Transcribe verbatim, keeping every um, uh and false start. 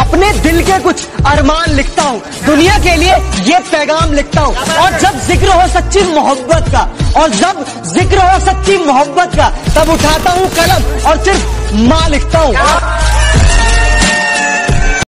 अपने दिल के कुछ अरमान लिखता हूँ, दुनिया के लिए ये पैगाम लिखता हूँ। और जब जिक्र हो सच्ची मोहब्बत का, और जब जिक्र हो सच्ची मोहब्बत का, तब उठाता हूँ कलम और सिर्फ माँ लिखता हूँ।